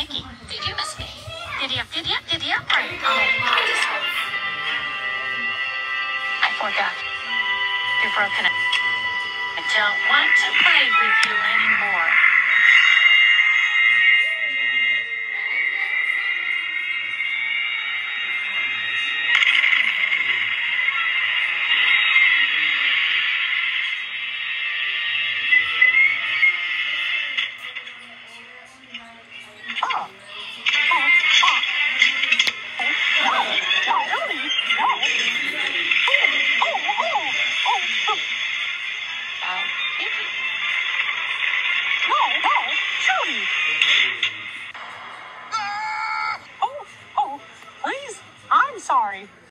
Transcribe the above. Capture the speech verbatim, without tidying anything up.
Mickey, did you miss me? Giddy up, giddy up, giddy up. Oh, I forgot. You're broken up. I don't want to play with you anymore.